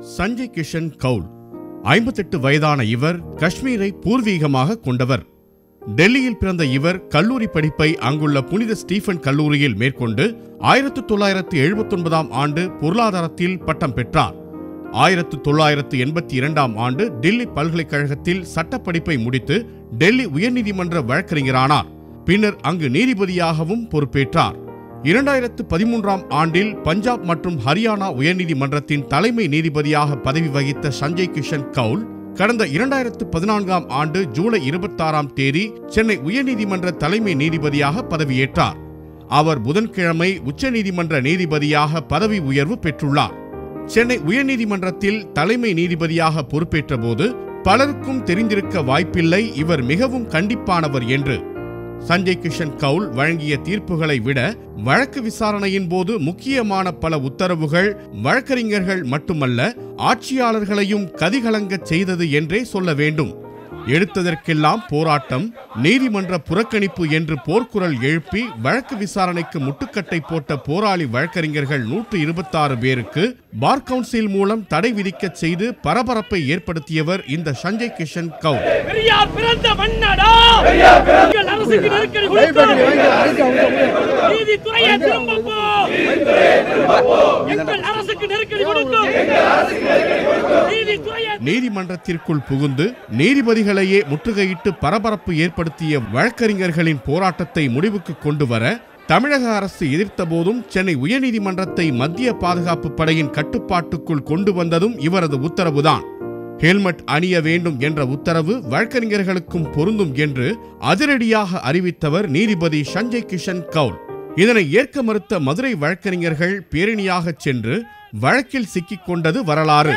சஞ்சய் கிஷன் கவுல் 58 வயதான இவர் காஷ்மீரை பூர்வீகமாக கொண்டவர். டெல்லியில் பிறந்த இவர் கல்லூரி படிப்பை அங்குள்ள புனித ஸ்டீஃபன் கல்லூரியில் மேற்கொண்டு 1979ஆம் ஆண்டு பொருளாதாரத்தில் பட்டம் பெற்றார். 1982ஆம் ஆண்டு டில்லி பல்கலைக்கழகத்தில் சட்டப்படிப்பை முடித்து டெல்லி உயர்நீதிமன்ற வழக்கறிஞரானார். பின்னர் அங்கு நீதிபதியாகவும் பொறுப்பேற்றார். 2013ஆம் ஆண்டில் பஞ்சாப் மற்றும் ஹரியானா உயர்நீதிமன்றத்தின் தலைமை நீதிபதியாக பதவி வகித்த சஞ்சய் கிஷன் கவுல் கடந்த 2014ஆம் ஆண்டு ஜூலை 26ஆம் தேதி சென்னை உயர்நீதிமன்ற தலைமை நீதிபதியாக பதவியேற்றார். அவர் புதன்கிழமை உச்சநீதிமன்ற நீதிபதியாக பதவி உயர்வு பெற்றுள்ளார். சென்னை உயர்நீதிமன்றத்தில் தலைமை நீதிபதியாக பொறுப்பேற்ற போது பலருக்கும் தெரிந்திருக்க வாய்ப்பில்லை இவர் மிகவும் கண்டிப்பானவர் என்று. சஞ்சய் கிஷன் கவுல் வழங்கிய தீர்ப்புகளை விட வழக்கு விசாரணையின் போது முக்கியமான பல உத்தரவுகள் வழக்கறிஞர்கள் மட்டுமல்ல ஆட்சியாளர்களையும் கதிகலங்கச் செய்தது என்றே சொல்ல வேண்டும். எடுத்ததற்கெல்லாம் போராட்டம், நீதிமன்ற புறக்கணிப்பு என்று போர்க்குரல் எழுப்பி வழக்கு விசாரணைக்கு முட்டுக்கட்டை போட்ட போராளி வழக்கறிஞர்கள் 126 பேருக்கு பார் கவுன்சில் மூலம் தடை விதிக்கச் செய்து பரபரப்பை ஏற்படுத்தியவர் இந்த சஞ்சய் கிஷன் கவுல். நீதிமன்றத்திற்குள் புகுந்து நீதிபதிகளையே முற்றுகையிட்டு பரபரப்பு ஏற்படுத்திய வழக்கறிஞர்களின் போராட்டத்தை முடிவுக்கு கொண்டு வர தமிழக அரசு எதிர்த்த போதும் சென்னை உயர்நீதிமன்றத்தை மத்திய பாதுகாப்பு படையின் கட்டுப்பாட்டுக்குள் கொண்டு வந்ததும் இவரது உத்தரவுதான். ஹெல்மெட் அணிய வேண்டும் என்ற உத்தரவு வழக்கறிஞர்களுக்கும் பொருந்தும் என்று அதிரடியாக அறிவித்தவர் நீதிபதி சஞ்சய் கிஷன் கவுல். இதனை ஏற்க மறுத்த மதுரை வழக்கறிஞர்கள் பேரணியாக சென்று வழக்கில் சிக்கிக் கொண்டது வரலாறு.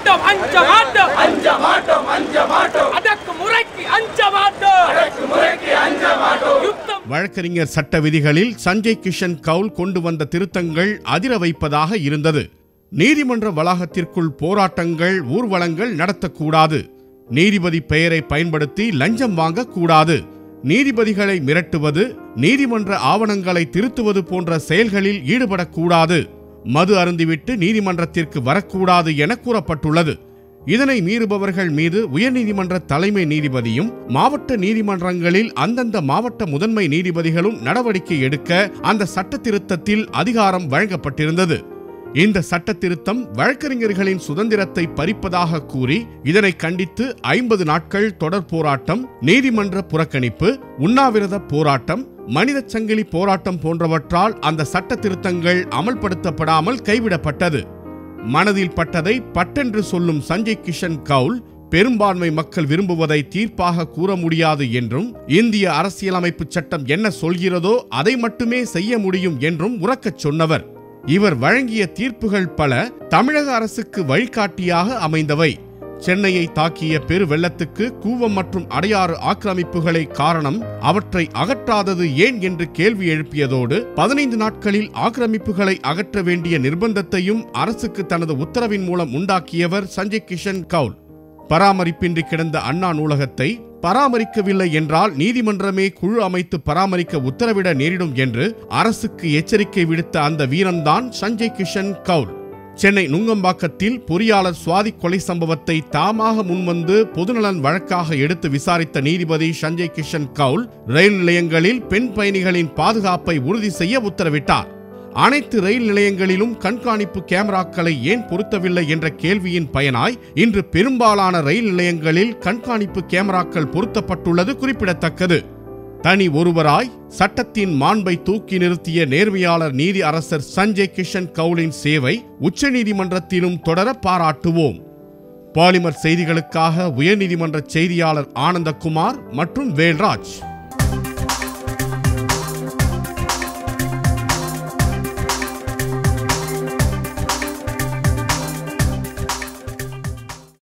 வழக்கறிஞர் சட்ட விதிகளில் சஞ்சய் கிஷன் கவுல் கொண்டு வந்த திருத்தங்கள் அதிர வைப்பதாக இருந்தது. நீதிமன்ற வளாகத்திற்குள் போராட்டங்கள், ஊர்வலங்கள் நடத்தக்கூடாது. நீதிபதி பெயரை பயன்படுத்தி லஞ்சம் வாங்கக்கூடாது. நீதிபதிகளை மிரட்டுவது, நீதிமன்ற ஆவணங்களை திருத்துவது போன்ற செயல்களில் ஈடுபடக்கூடாது. மது அருந்திவிட்டு நீதிமன்றத்திற்கு வரக்கூடாது என கூறப்பட்டுள்ளது. இதனை மீறுபவர்கள் மீது உயர்நீதிமன்ற தலைமை நீதிபதியும் மாவட்ட நீதிமன்றங்களில் அந்தந்த மாவட்ட முதன்மை நீதிபதிகளும் நடவடிக்கை எடுக்க அந்த சட்ட திருத்தத்தில் அதிகாரம் வழங்கப்பட்டிருந்தது. இந்த சட்ட திருத்தம் வழக்கறிஞர்களின் சுதந்திரத்தை பறிப்பதாக கூறி இதனை கண்டித்து 50 நாட்கள் தொடர் போராட்டம், நீதிமன்ற புறக்கணிப்பு, உண்ணாவிரத போராட்டம், மனித சங்கிலி போராட்டம் போன்றவற்றால் அந்த சட்ட திருத்தங்கள் அமல்படுத்தப்படாமல் கைவிடப்பட்டது. மனதில் பட்டதை பட்டென்று சொல்லும் சஞ்சய் கிஷன் கவுல் பெரும்பான்மை மக்கள் விரும்புவதை தீர்ப்பாக கூற முடியாது என்றும் இந்திய அரசியலமைப்பு சட்டம் என்ன சொல்கிறதோ அதை மட்டுமே செய்ய முடியும் என்றும் உரக்கச் சொன்னவர். இவர் வழங்கிய தீர்ப்புகள் பல தமிழக அரசுக்கு வழிகாட்டியாக அமைந்தவை. சென்னையை தாக்கிய பெரு வெள்ளத்துக்கு கூவம் மற்றும் அடையாறு ஆக்கிரமிப்புகளை காரணம், அவற்றை அகற்றாதது ஏன் என்று கேள்வி எழுப்பியதோடு 15 நாட்களில் ஆக்கிரமிப்புகளை அகற்ற வேண்டிய நிர்பந்தத்தையும் அரசுக்கு தனது உத்தரவின் மூலம் உண்டாக்கியவர் சஞ்சய் கிஷன் கவுல். பராமரிப்பின்றி கிடந்த அண்ணா நூலகத்தை பராமரிக்கவில்லை என்றால் நீதிமன்றமே குழு அமைத்து பராமரிக்க உத்தரவிட நேரிடும் என்று அரசுக்கு எச்சரிக்கை விடுத்த அந்த வீரன்தான் சஞ்சய் கிஷன் கவுல். சென்னை நுங்கம்பாக்கத்தில் பொறியாளர் சுவாதி கொலை சம்பவத்தை தாமாக முன்வந்து பொதுநலன் வழக்காக எடுத்து விசாரித்த நீதிபதி சஞ்சய் கிஷன் கவுல் ரயில் நிலையங்களில் பெண் பயணிகளின் பாதுகாப்பை உறுதி செய்ய உத்தரவிட்டார். அனைத்து ரயில் நிலையங்களிலும் கண்காணிப்பு கேமராக்களை ஏன் பொருத்தவில்லை என்ற கேள்வியின் பயனாய் இன்று பெரும்பாலான ரயில் நிலையங்களில் கண்காணிப்பு கேமராக்கள் பொருத்தப்பட்டுள்ளது குறிப்பிடத்தக்கது. தனி ஒருவராய் சட்டத்தின் மாண்பை தூக்கி நிறுத்திய நேர்மையாளர் நீதி அரசர் சஞ்சய் கிஷன் கவுலின் சேவை உச்சநீதிமன்றத்திலும் தொடர பாராட்டுவோம். பாலிமர் செய்திகளுக்காக உயர்நீதிமன்ற செய்தியாளர் ஆனந்தகுமார் மற்றும் வேல்ராஜ்.